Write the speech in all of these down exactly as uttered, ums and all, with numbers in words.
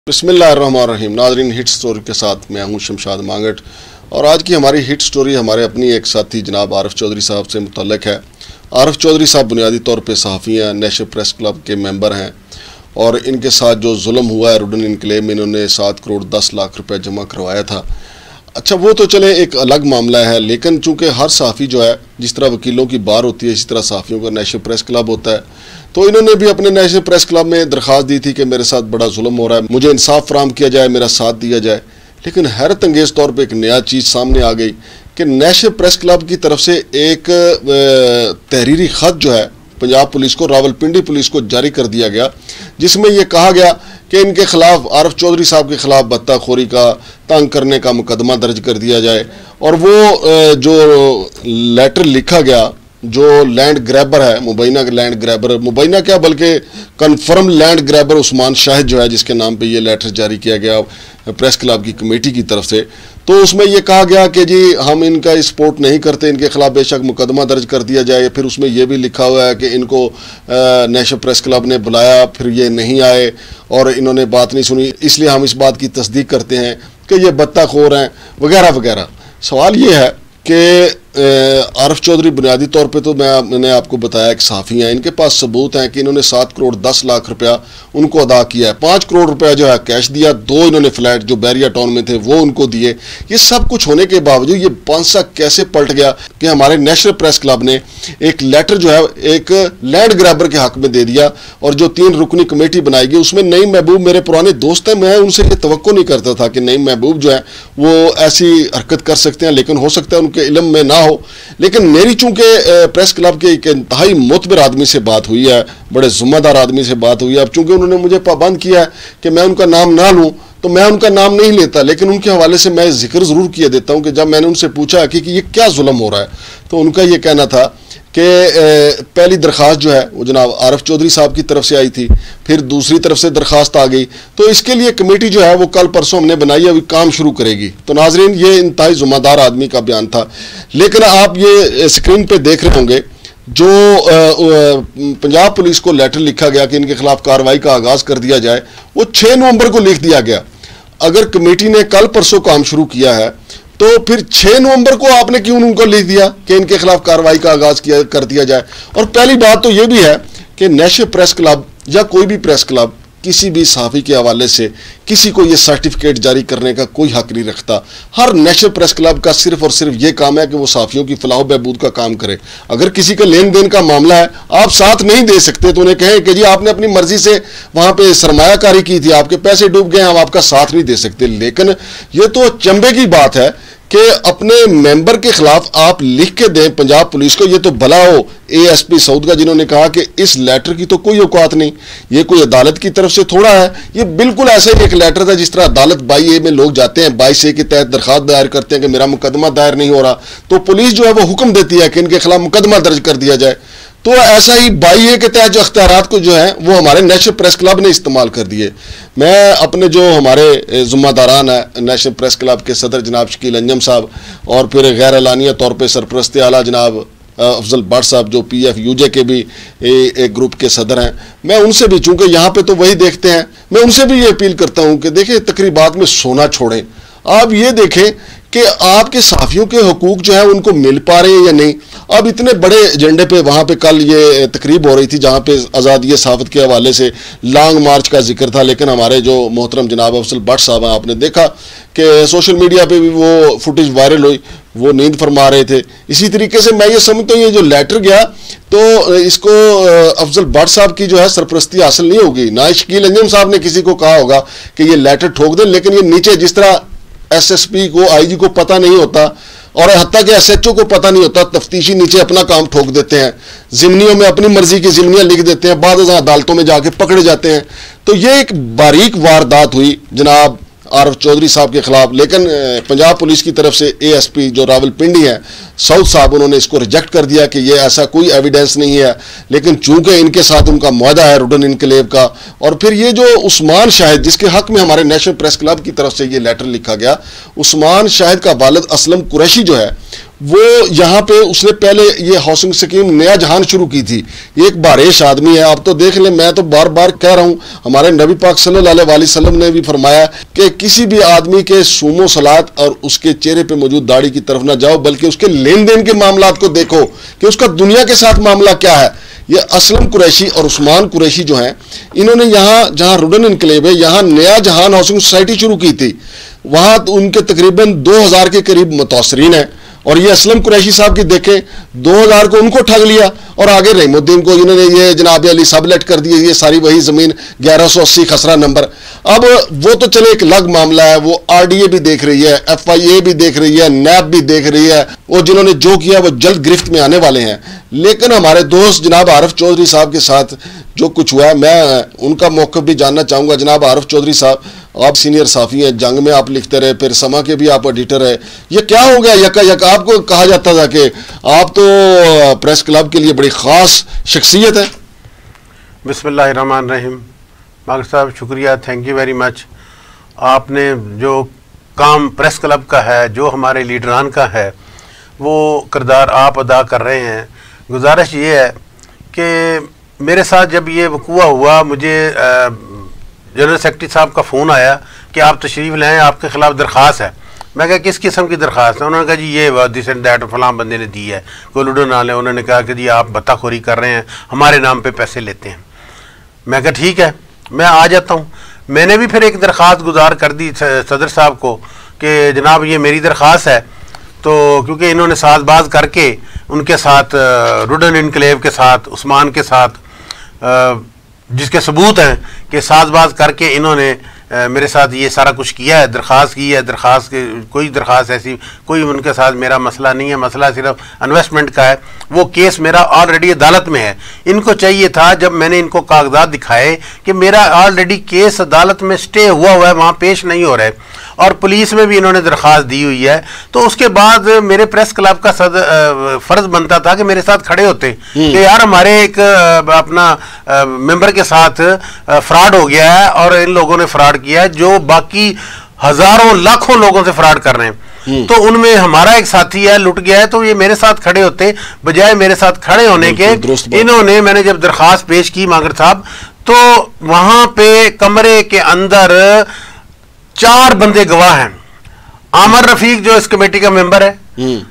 बिस्मिल्लाहिर्रहमानिर्रहीम। नाज़रीन, hit story के साथ मैं हूं शमशाद मांगट और आज की हमारी हिट स्टोरी हमारे अपनी एक साथी जनाब आरिफ चौधरी साहब से मुतल्लिक है। आरिफ चौधरी साहब बुनियादी तौर पे सहाफ़ी हैं, नेशनल प्रेस क्लब के मेंबर हैं और इनके साथ जो जुल्म हुआ है रुडन इनकलेव में, इन्होंने सात करोड़ दस लाख रुपए जमा करवाया था। अच्छा, वो तो चले एक अलग मामला है, लेकिन चूँकि हर सहाफ़ी जो है, जिस तरह वकीलों की बार होती है इसी तरह सहाफ़ियों का नेशनल प्रेस क्लब होता है, तो इन्होंने भी अपने नेशनल प्रेस क्लब में दरख्वास्त दी थी कि मेरे साथ बड़ा जुल्म हो रहा है, मुझे इंसाफ फराहम किया जाए, मेरा साथ दिया जाए। लेकिन हैरत अंगेज़ तौर पर एक नया चीज़ सामने आ गई कि नेशनल प्रेस क्लब की तरफ से एक तहरीरी ख़त जो है पंजाब पुलिस को, रावलपिंडी पुलिस को जारी कर दिया गया, जिसमें यह कहा गया कि इनके खिलाफ, आरिफ चौधरी साहब के खिलाफ बत्ताखोरी का, तंग करने का मुकदमा दर्ज कर दिया जाए। और वो जो लेटर लिखा गया, जो लैंड ग्रैबर है, मुबैना लैंड ग्रैबर, मुबैना क्या बल्कि confirm land grabber Usman Shahid जो है, जिसके नाम पे ये लेटर जारी किया गया प्रेस क्लब की कमेटी की तरफ से, तो उसमें यह कहा गया कि जी हम इनका सपोर्ट नहीं करते, इनके खिलाफ बेशक मुकदमा दर्ज कर दिया जाए। फिर उसमें यह भी लिखा हुआ है कि इनको नेशनल प्रेस क्लब ने बुलाया, फिर ये नहीं आए और इन्होंने बात नहीं सुनी, इसलिए हम इस बात की तस्दीक करते हैं कि ये बत्ताखोर हैं वगैरह वगैरह। सवाल ये है कि आरिफ चौधरी बुनियादी तौर पे तो मैं मैंने आपको बताया एक सहाफ़ी हैं, इनके पास सबूत हैं कि इन्होंने सात करोड़ दस लाख रुपया उनको अदा किया है। पाँच करोड़ रुपया जो है कैश दिया, दो इन्होंने फ्लैट जो बैरिया टाउन में थे वो उनको दिए। ये सब कुछ होने के बावजूद ये पांसा कैसे पलट गया कि हमारे नेशनल प्रेस क्लब ने एक लेटर जो है एक लैंड ग्रैबर के हक में दे दिया। और जो तीन रुकनी कमेटी बनाई गई उसमें नईम महबूब मेरे पुराने दोस्त हैं, मैं उनसे ये तवक्को नहीं करता था कि नईम महबूब जो है वो ऐसी हरकत कर सकते हैं, लेकिन हो सकता है उनके इल्म में ना हो। लेकिन मेरी चूंकि प्रेस क्लब के एक इंतहाई मोतबर आदमी से बात हुई है, बड़े जिम्मेदार आदमी से बात हुई है, अब चूंकि उन्होंने मुझे पाबंद किया है कि मैं उनका नाम ना लूं, तो मैं उनका नाम नहीं लेता, लेकिन उनके हवाले से मैं जिक्र ज़रूर किए देता हूं कि जब मैंने उनसे पूछा कि, कि ये क्या जुल्म हो रहा है, तो उनका ये कहना था कि पहली दरख्वास्त जो है वो जनाब आरिफ चौधरी साहब की तरफ से आई थी, फिर दूसरी तरफ से दरख्वास्त आ गई, तो इसके लिए कमेटी जो है वो कल परसों हमने बनाई है, अभी काम शुरू करेगी। तो नाजरीन, ये इंतहाई ज़िम्मेदार आदमी का बयान था। लेकिन आप ये स्क्रीन पे देख रहे होंगे जो पंजाब पुलिस को लेटर लिखा गया कि इनके खिलाफ कार्रवाई का आगाज़ कर दिया जाए, वो छः नवंबर को लिख दिया गया। अगर कमेटी ने कल परसों काम शुरू किया है तो फिर छः नवंबर को आपने क्यों उनको लिख दिया कि इनके खिलाफ कार्रवाई का आगाज किया कर दिया जाए। और पहली बात तो ये भी है कि नेशनल प्रेस क्लब या कोई भी प्रेस क्लब किसी भी सहाफ़ी के हवाले से किसी को ये सर्टिफिकेट जारी करने का कोई हक नहीं रखता। हर नेशनल प्रेस क्लब का सिर्फ और सिर्फ ये काम है कि वो सहाफ़ियों की फलाह बहबूद का काम करे। अगर किसी का लेन देन का मामला है, आप साथ नहीं दे सकते, तो उन्हें कहें कि जी आपने अपनी मर्जी से वहाँ पे सरमायाकारी की थी, आपके पैसे डूब गए, हम आपका साथ नहीं दे सकते। लेकिन ये तो चंबे की बात है कि अपने मेंबर के खिलाफ आप लिख के दें पंजाब पुलिस को। ये तो भला हो एएसपी सऊद का, जिन्होंने कहा कि इस लेटर की तो कोई औकात नहीं, ये कोई अदालत की तरफ से थोड़ा है, ये बिल्कुल ऐसे ही एक लेटर था जिस तरह अदालत बाई ए में लोग जाते हैं, बाईस ए के तहत दरखास्त दायर करते हैं कि मेरा मुकदमा दायर नहीं हो रहा, तो पुलिस जो है वो हुक्म देती है कि इनके खिलाफ मुकदमा दर्ज कर दिया जाए। तो ऐसा ही बाई ए के तहत जो अख्तियारात को जो है वो हमारे नेशनल प्रेस क्लब ने इस्तेमाल कर दिए। मैं अपने जो हमारे जिम्मेदारान है नेशनल प्रेस क्लब के सदर जनाब शकील अंजम साहब और फिर गैर एलानिया तौर पर सरपरस्त आला जनाब अफजल भट्ट साहब जो पी एफ यूजे के भी एक ग्रुप के सदर हैं, मैं उनसे भी, चूँकि यहाँ पे तो वही देखते हैं, मैं उनसे भी ये अपील करता हूँ कि देखिए तकरीबात में सोना छोड़ें। आप ये देखें कि आपके सहाफ़ियों के हुकूक जो है उनको मिल पा रहे हैं या नहीं। अब इतने बड़े एजेंडे पे वहाँ पे कल ये तकरीब हो रही थी जहाँ पे आज़ादी सहाफ़त के हवाले से लॉन्ग मार्च का जिक्र था, लेकिन हमारे जो मोहतरम जनाब अफजल भट्ट साहब हैं, आपने देखा कि सोशल मीडिया पे भी वो फुटेज वायरल हुई, वो नींद फरमा रहे थे। इसी तरीके से मैं ये समझता हूँ ये जो लेटर गया तो इसको अफजल भट्ट साहब की जो है सरपरस्ती हासिल नहीं होगी, ना शकील अंजम साहब ने किसी को कहा होगा कि ये लेटर ठोक दें। लेकिन ये नीचे जिस तरह एसएसपी को, आईजी को पता नहीं होता और हत्ता के एसएचओ को पता नहीं होता, तफ्तीशी नीचे अपना काम ठोक देते हैं, जिमनियों में अपनी मर्जी की जिमनियां लिख देते हैं, बाद में अदालतों में जाके पकड़े जाते हैं। तो ये एक बारीक वारदात हुई जनाब आरिफ चौधरी साहब के खिलाफ। लेकिन पंजाब पुलिस की तरफ से एएसपी जो रावलपिंडी हैं सऊद साहब, उन्होंने इसको रिजेक्ट कर दिया कि ये ऐसा कोई एविडेंस नहीं है। लेकिन चूंकि इनके साथ उनका मुआहदा है रुडन इनकलेव का, और फिर ये जो उस्मान शाहिद जिसके हक में हमारे नेशनल प्रेस क्लब की तरफ से ये लेटर लिखा गया, उस्मान शाहिद का वालिद असलम कुरैशी जो है वो यहाँ पे उसने पहले ये हाउसिंग स्कीम नया जहान शुरू की थी। एक बारिश आदमी है, आप तो देख लें, मैं तो बार बार कह रहा हूँ, हमारे नबी पाक सल्लल्लाहु अलैहि वसल्लम ने भी फरमाया कि किसी भी आदमी के सूमो सलात और उसके चेहरे पे मौजूद दाढ़ी की तरफ ना जाओ, बल्कि उसके लेन देन के मामलात को देखो कि उसका दुनिया के साथ मामला क्या है। ये असलम कुरैशी और उस्मान कुरैशी जो हैं, इन्होंने यहाँ जहाँ रुडन इनकलेव है, यहाँ नया जहान हाउसिंग सोसाइटी शुरू की थी। वहाँ उनके तकरीबन दो हज़ार के करीब मुतासरीन हैं, और ये असलम कुरैशी साहब की देखें, दो हज़ार को उनको ठग लिया और आगे रहीमुद्दीन को इन्होंने ये जनाब अली सबलेट कर दिए, ये सारी वही ज़मीन ग्यारह सौ अस्सी खसरा नंबर। अब वो तो चले एक अलग मामला है, वो आरडीए भी देख रही है, एफआईए भी देख रही है, नैब भी देख रही है, वो जिन्होंने जो किया वो जल्द गिरफ्त में आने वाले हैं। लेकिन हमारे दोस्त जनाब आरिफ चौधरी साहब के साथ जो कुछ हुआ है, मैं उनका मौक़िफ़ भी जानना चाहूँगा। जनाब आरिफ चौधरी साहब, आप सीनियर साफ़ी हैं, जंग में आप लिखते रहे, फिर समा के भी आप एडिटर है, ये क्या हो गया यका यका? आपको कहा जाता था कि आप तो प्रेस क्लब के लिए बड़ी ख़ास शख्सियत है। बिस्मिल्लाहिर्रहमानिर्रहीम। मागर साहब शुक्रिया, थैंक यू वेरी मच। आपने जो काम प्रेस क्लब का है, जो हमारे लीडरान का है, वो किरदार आप अदा कर रहे हैं। गुजारिश ये है कि मेरे साथ जब ये वक़ूआ हुआ, मुझे जनरल सेक्रेटरी साहब का फ़ोन आया कि आप तशरीफ़ लाएँ, आपके ख़िलाफ़ दरख्वास्त है। मैं कहा किस किस्म की दरख्वास्त है? उन्होंने कहा जी ये दिस एंड दैट फलां बंदे ने दी है, कोई लूडो नाल है। उन्होंने कहा कि जी आप बत्ताखोरी कर रहे हैं, हमारे नाम पे पैसे लेते हैं। मैं कहा ठीक है, मैं आ जाता हूँ। मैंने भी फिर एक दरख्वास्त गुजार कर दी सदर साहब को कि जनाब ये मेरी दरख्वास्त है, तो क्योंकि इन्होंने साजबाज करके उनके साथ रुडन इनकलेव के साथ, उस्मान के साथ, जिसके सबूत हैं कि साजबाज करके इन्होंने मेरे साथ ये सारा कुछ किया है, दरख्वास्त की है। दरख्वास्त के कोई दरख्वास्त ऐसी कोई उनके साथ मेरा मसला नहीं है, मसला सिर्फ इन्वेस्टमेंट का है। वो केस मेरा ऑलरेडी अदालत में है। इनको चाहिए था, जब मैंने इनको कागजात दिखाए कि मेरा ऑलरेडी केस अदालत में स्टे हुआ हुआ है, वहाँ पेश नहीं हो रहा है, और पुलिस में भी इन्होंने दरख्वास्त दी हुई है, तो उसके बाद मेरे प्रेस क्लब का सद फ़र्ज बनता था कि मेरे साथ खड़े होते कि यार हमारे एक अपना मेंबर के साथ फ्रॉड हो गया है और इन लोगों ने फ्रॉड किया है, जो बाकी हजारों लाखों लोगों से फ्रॉड कर रहे हैं, तो उनमें हमारा एक साथी है लुट गया है। तो ये मेरे साथ खड़े होते, बजाय मेरे साथ खड़े होने के इन्होंने, मैंने जब दरख्वास्त पेश की मागर साहब, तो वहां पे कमरे के अंदर चार बंदे गवाह हैं। आमर रफीक जो इस कमेटी का मेंबर है,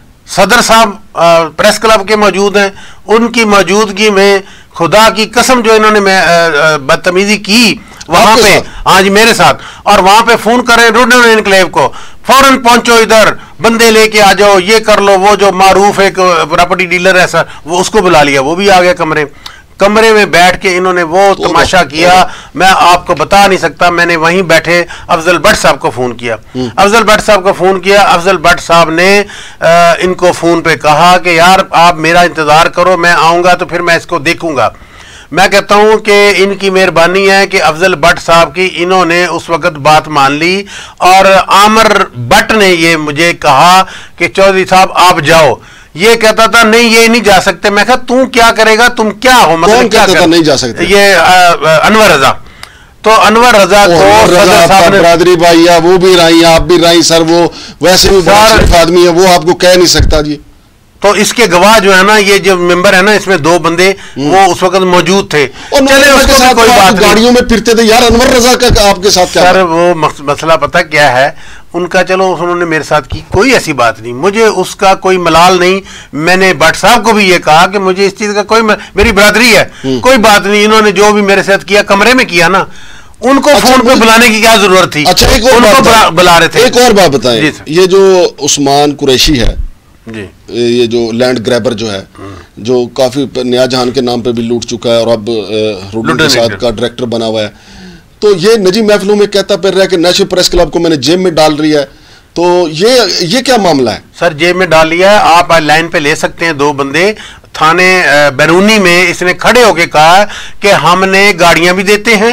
सदर साहब प्रेस क्लब के मौजूद हैं, उनकी मौजूदगी में खुदा की कसम जो इन्होंने बदतमीजी की वहां पे, हाँ जी मेरे साथ, और वहां पे फोन करें रुडन इनक्लेव को, फौरन पहुंचो इधर, बंदे लेके आ जाओ, ये कर लो। वो जो मारूफ एक प्रॉपर्टी डीलर है सर, वो उसको बुला लिया, वो भी आ गया कमरे कमरे में बैठ के इन्होंने वो तमाशा किया, मैं आपको बता नहीं सकता। मैंने वहीं बैठे अफजल भट्ट साहब को फोन किया, अफजल भट्ट साहब को फोन किया अफजल भट्ट साहब ने आ, इनको फोन पे कहा कि यार आप मेरा इंतजार करो, मैं आऊंगा तो फिर मैं इसको देखूंगा। मैं कहता हूं कि इनकी मेहरबानी है कि अफजल भट्ट साहब की इन्होंने उस वक्त बात मान ली, और आमर भट्ट ने ये मुझे कहा कि चौधरी साहब आप जाओ। ये कहता था नहीं ये नहीं जा सकते। मैं कहा तू क्या करेगा, तुम क्या हो, मतलब क्या कर? नहीं जा सकते। ये अनवर रजा, तो अनवर रजा को सदर साहब ने, बरादरी भाई है, वो भी रही, आप भी रही सर, वो वैसे भी बड़ा आदमी है, वो आपको कह नहीं सकता जी। तो इसके गवाह जो है ना, ये जो मेंबर है ना, इसमें दो बंदे वो उस वक्त मौजूद थे, चले उसके साथ कोई बात, गाड़ियों में फिरते थे यार। अनवर रजा का आपके साथ क्या? सर वो मसला पता क्या है उनका, चलो उन्होंने मेरे साथ की, कोई ऐसी बात नहीं, मुझे उसका कोई मलाल नहीं। मैंने भट्ट साहब को भी ये कहा कि मुझे इस चीज का कोई, मेरी बरादरी है, कोई बात नहीं। इन्होंने जो भी मेरे साथ किया कमरे में किया ना, उनको अच्छा, फोन पे बुलाने की क्या जरूरत थी? अच्छा एक और उनको बुला रहे थे। एक और बात बताएं, ये जो उस्मान कुरैशी है जी, ये जो लैंड ग्रैबर जो है, जो काफी नया जहान के नाम पे भी लूट चुका है और अब रुडन के साथ का डायरेक्टर बना हुआ है, तो ये निजी महफिलों में कहता फिर रहा है कि नेशनल प्रेस क्लब को मैंने जेब में डाल रही है। तो ये ये क्या मामला है? सर जेब में डाल लिया है, आप लाइन पे ले सकते हैं। दो बंदे थाने बैरूनी में इसने खड़े होके कहा कि हमने गाड़ियां भी देते हैं,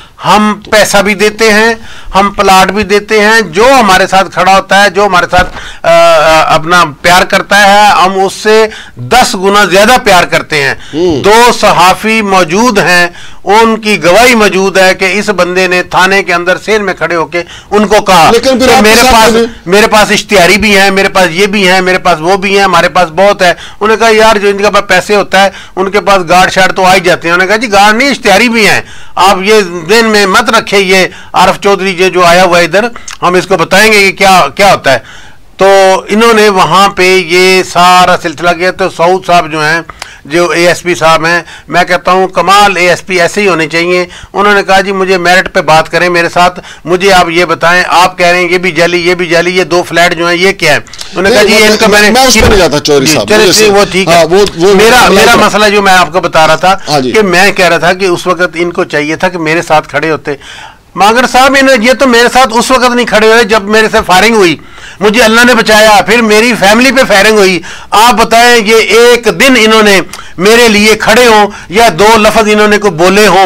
हम पैसा भी देते हैं, हम प्लाट भी देते हैं, जो हमारे साथ खड़ा होता है, जो हमारे साथ आ, अपना प्यार करता है, हम उससे दस गुना ज्यादा प्यार करते हैं। दो सहाफी मौजूद हैं, उनकी गवाही मौजूद है कि इस बंदे ने थाने के अंदर सेल में खड़े होके उनको कहा। लेकिन फिर तो मेरे पास मेरे पास इश्तिहारी भी है, मेरे पास ये भी है, मेरे पास वो भी है, हमारे पास बहुत है। उन्होंने कहा यार जो इनके पास पैसे होता है उनके पास गार्ड शार्ड तो आ ही जाते हैं। उन्होंने कहा जी गार्ड नहीं, इश्तिहारी भी हैं, आप ये दिन में मत रखे। ये आरफ चौधरी जो जो आया हुआ है इधर, हम इसको बताएंगे कि क्या क्या होता है। तो इन्होंने वहां पे ये सारा सिलसिला किया। तो सऊद साहब जो हैं, जो एएसपी साहब हैं, मैं कहता हूं कमाल एएसपी ऐसे ही होने चाहिए। उन्होंने कहा जी मुझे मेरिट पे बात करें मेरे साथ, मुझे आप ये बताएं, आप कह रहे हैं ये भी जाली ये भी जाली, ये दो फ्लैट जो हैं ये क्या है। उन्होंने कहा जी इनका मैंने मैं उस पर नहीं जाता चौधरी साहब, चलिए वो ठीक है। वो, वो मेरा मेरा मसला जो मैं आपको बता रहा था कि मैं कह रहा था कि उस वक्त इनको चाहिए था कि मेरे साथ खड़े होते। मांगड़ साहब इन्हें ये तो मेरे साथ उस वक्त नहीं खड़े हुए जब मेरे से फायरिंग हुई, मुझे अल्लाह ने बचाया, फिर मेरी फैमिली पे फायरिंग हुई। आप बताएं ये एक दिन इन्होंने मेरे लिए खड़े हों या दो लफ्ज इन्होंने को बोले हों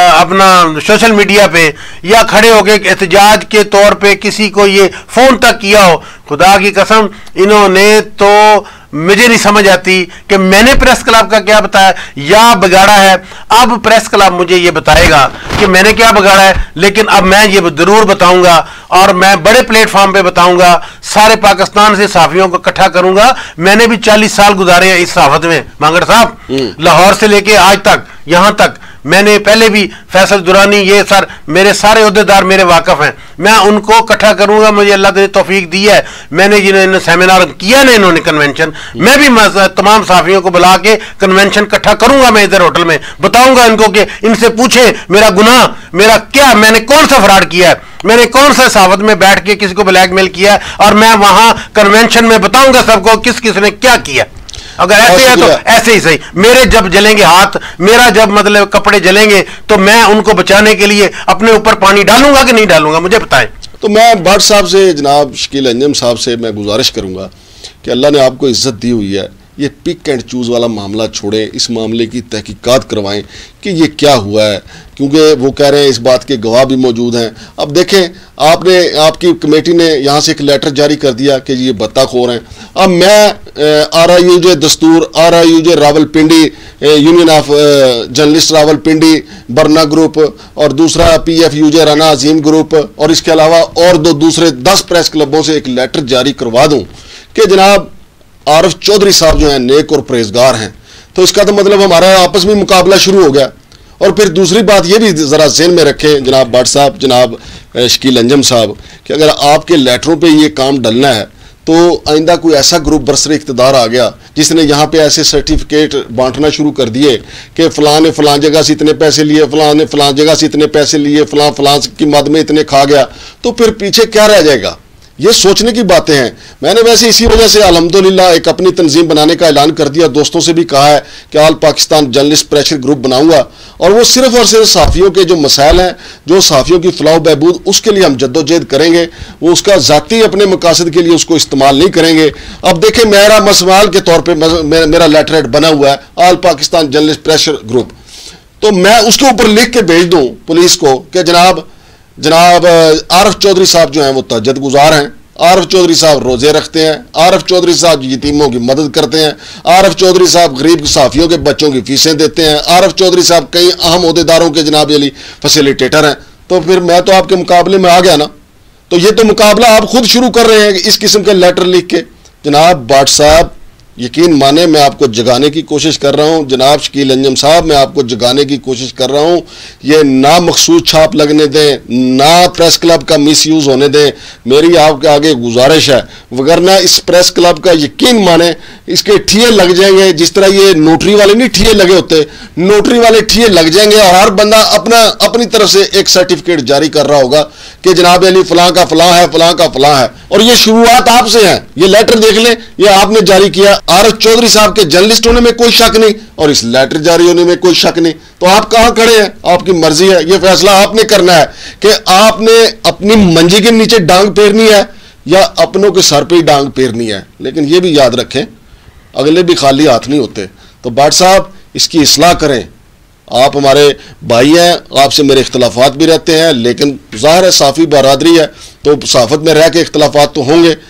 अपना सोशल मीडिया पे, या खड़े होके एहतजाज के तौर पे किसी को ये फोन तक किया हो, खुदा की कसम इन्होंने तो मुझे नहीं समझ आती कि मैंने प्रेस क्लब का क्या बताया या बिगाड़ा है। अब प्रेस क्लब मुझे ये बताएगा कि मैंने क्या बिगाड़ा है, लेकिन अब मैं ये जरूर बताऊंगा और मैं बड़े प्लेटफॉर्म पे बताऊंगा, सारे पाकिस्तान से सहाफियों को इकट्ठा करूंगा। मैंने भी चालीस साल गुजारे हैं इस सहाफत में मांगड़ साहब, लाहौर से लेके आज तक यहां तक। मैंने पहले भी फैसल दुरानी ये सर मेरे सारे ओहदेदार मेरे वाकफ हैं, मैं उनको इकट्ठा करूंगा, मुझे अल्लाह ने तौफीक दी है। मैंने जिन्होंने सेमिनार किया ना इन्होंने कन्वेंशन, मैं भी तमाम साफियों को बुला के कन्वेंशन इकट्ठा करूंगा। मैं इधर होटल में बताऊंगा इनको कि इनसे पूछे मेरा गुनाह, मेरा क्या, मैंने कौन सा फ्रॉड किया है, मैंने कौन सा सावत में बैठ के किसी को ब्लैकमेल किया है, और मैं वहां कन्वेंशन में बताऊंगा सबको किस किस ने क्या किया। अगर ऐसे है तो ऐसे ही सही, मेरे जब जलेंगे हाथ, मेरा जब मतलब कपड़े जलेंगे तो मैं उनको बचाने के लिए अपने ऊपर पानी डालूंगा कि नहीं डालूंगा, मुझे बताएं। तो मैं भट्ट साहब से, जनाब शकील अंजम साहब से मैं गुजारिश करूंगा कि अल्लाह ने आपको इज्जत दी हुई है, ये पिक एंड चूज़ वाला मामला छोड़ें, इस मामले की तहकीकात करवाएं कि ये क्या हुआ है, क्योंकि वो कह रहे हैं इस बात के गवाह भी मौजूद हैं। अब देखें, आपने आपकी कमेटी ने यहाँ से एक लेटर जारी कर दिया कि ये बत्ताखोर हैं। अब मैं are I U J Dastoor, R I U J Rawalpindi, union of journalist Rawalpindi, Barna group, और दूसरा P F U J Rana Azeem group, और इसके अलावा और दो दूसरे दस प्रेस क्लबों से एक लेटर जारी करवा दूँ कि जनाब आरफ चौधरी साहब जो हैं नेक और परहेजगार हैं। तो इसका तो मतलब हमारा आपस में मुकाबला शुरू हो गया। और फिर दूसरी बात ये भी ज़रा ज़हन में रखें जनाब भट्ट साहब, जनाब शकील अंजम साहब, कि अगर आपके लेटरों पे ये काम डलना है तो आइंदा कोई ऐसा ग्रुप बरसरे इक़्तिदार आ गया जिसने यहाँ पे ऐसे सर्टिफिकेट बांटना शुरू कर दिए कि फ़लाँ ने फ़लाँ जगह से इतने पैसे लिए, फ़लाँ ने फ़लाँ जगह से इतने पैसे लिए, फ़लाँ फ़लाँ की मद में इतने खा गया, तो फिर पीछे क्या रह जाएगा। ये सोचने की बातें हैं। मैंने वैसे इसी वजह से अल्हम्दुलिल्लाह एक अपनी तंजीम बनाने का ऐलान कर दिया, दोस्तों से भी कहा है कि all Pakistan journalist pressure group बनाऊंगा, और वो सिर्फ और सिर्फ सहाफ़ियों के जो मसाइल हैं, जो सहाफ़ियों की फलाह बहबूद, उसके लिए हम जद्दोजहद करेंगे। वो उसका ज़ाती अपने मकासद के लिए उसको इस्तेमाल नहीं करेंगे। अब देखें, मेरा मसवाल के तौर पर मेरा लेटर हेड बना हुआ है all Pakistan journalist pressure group, तो मैं उसके ऊपर लिख के भेज दूँ पुलिस को कि जनाब जनाब आरफ चौधरी साहब जो हैं वो तहज्जुद गुजार हैं, आरफ चौधरी साहब रोज़े रखते हैं, आरफ चौधरी साहब यतीमों की मदद करते हैं, आरफ चौधरी साहब गरीब सहाफ़ियों के बच्चों की फीसें देते हैं, आरफ चौधरी साहब कई अहम ओहदेदारों के जनाब अली फैसिलिटेटर हैं। तो फिर मैं तो आपके मुकाबले में आ गया ना। तो ये तो मुकाबला आप खुद शुरू कर रहे हैं इस किस्म के लेटर लिख के। जनाब भट्ट साहब यकीन माने मैं आपको जगाने की कोशिश कर रहा हूं, जनाब शकील अंजम साहब मैं आपको जगाने की कोशिश कर रहा हूं। ये ना मखसूस छाप लगने दें, ना प्रेस क्लब का मिसयूज़ होने दें, मेरी आपके आगे गुजारिश है। वगरना इस प्रेस क्लब का यकीन माने इसके ठिये लग जाएंगे, जिस तरह ये नोटरी वाले नहीं ठिये लगे होते, नोटरी वाले ठिये लग जाएंगे, और हर बंदा अपना अपनी तरफ से एक सर्टिफिकेट जारी कर रहा होगा कि जनाब अली फलां का फलां है, फलां का फलां है। और ये शुरुआत आपसे है, ये लेटर देख लें, ये आपने जारी किया। आरफ चौधरी साहब के जर्नलिस्ट होने में कोई शक नहीं और इस लेटर जारी होने में कोई शक नहीं। तो आप कहां खड़े हैं? आपकी मर्जी है, ये फैसला आपने करना है कि आपने अपनी मंजी के नीचे डांग फेरनी है या अपनों के सर पे ही डांग फेरनी है। लेकिन ये भी याद रखें, अगले भी खाली हाथ नहीं होते। तो भट्ट साहब इसकी इस्लाह करें। आप हमारे भाई हैं, आपसे मेरे इख्तलाफात भी रहते हैं, लेकिन ज़ाहिर है साफ़ी बरादरी है तो सहाफ़त में रह के इख्तलाफात तो होंगे।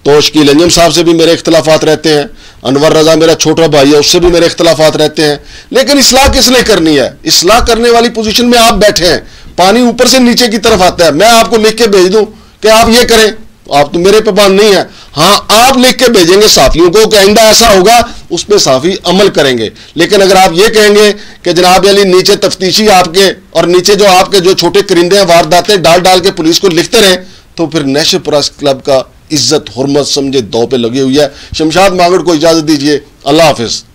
तो शकील अंजम साहब से भी मेरे इख्तलाफात रहते हैं, अनवर रजा मेरा छोटा भाई है, उससे भी मेरे इख्तलाफात रहते हैं, लेकिन इस्लाह किसने करनी है? इस्लाह करने वाली पोजीशन में आप बैठे हैं, पानी ऊपर से नीचे की तरफ आता है, मैं आपको लिख के भेज दूं कि आप ये करें, आप तो मेरे पे पाबंद नहीं है। हाँ, आप लिख के भेजेंगे साफियों को कि आइंदा ऐसा होगा, उस पर साफी अमल करेंगे। लेकिन अगर आप ये कहेंगे कि जनाब अली नीचे तफ्तीशी आपके और नीचे जो आपके जो छोटे करिंदे हैं वारदातें डाल डाल के पुलिस को लिखते रहे, तो फिर नेशनल प्रेस क्लब का इज्जत हुर्मत समझे दौ पे लगी हुई है। शमशाद मांगड़ को इजाजत दीजिए, अल्लाह हाफिज।